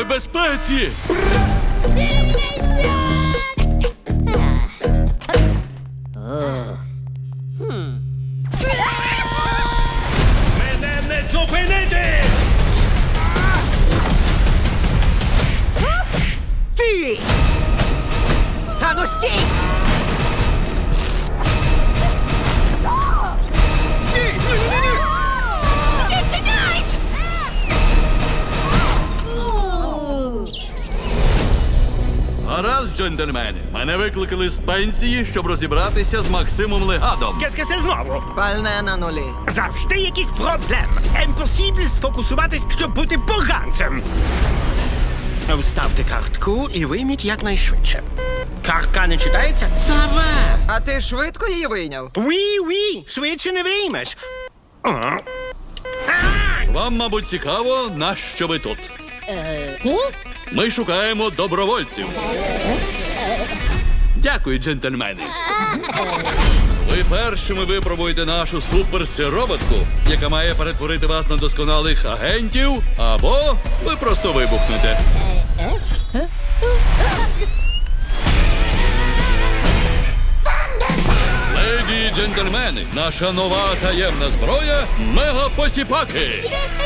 небезпеці! Мене не зупинити! Ти! Ану, стій! Стій! Ні-ні-ні! Відчиняйсь! Гаразд, джентльмени. Мене викликали з пенсії, щоб розібратися з Максимом Легадом. Кескесе знову? Пальне на нулі. Завжди якісь проблеми. Емпосібль сфокусуватись, щоб бути поганцем. Вставте картку і вийміть якнайшвидше. Картка не читається? Сава! А ти швидко її вийняв? Уі-уі! Швидше не виймеш. Вам, мабуть, цікаво, нащо ви тут. Ми шукаємо добровольців. Дякую, джентльмени. Ви першими випробуєте нашу суперсироботку, яка має перетворити вас на досконалих агентів, або ви просто вибухнете. Леді і джентльмени, наша нова таємна зброя – мегапосіпаки.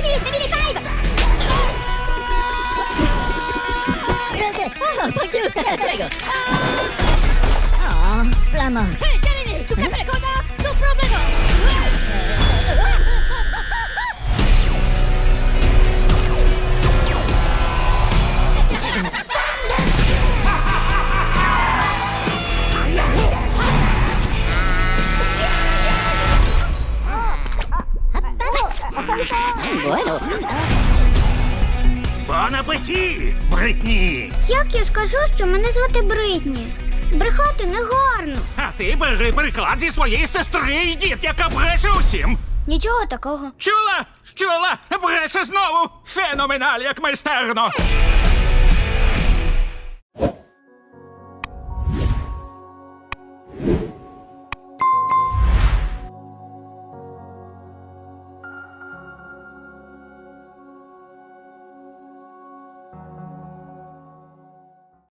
Flama. Hej, Jeremy! Tu capre cosa? Tu problema! Bueno. Бон апеті, Бритні! Як я скажу, що мене звати Бритні? Брехати не гарно. А ти бери приклад зі своєї сестри і дід, яка бреше усім. Нічого такого. Чула? Чула? Бреше знову. Феноменаль, як майстерно.